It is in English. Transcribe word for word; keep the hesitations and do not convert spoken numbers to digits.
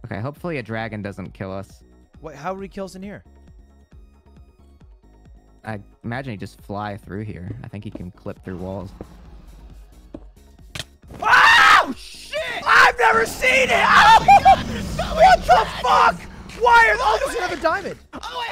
Okay, hopefully a dragon doesn't kill us. What? How would he kill us in here? I imagine he just fly through here. I think he can clip through walls. Oh shit! I've never seen it. Oh my god! So what the fuck? Why are? Oh, there's another diamond. Oh,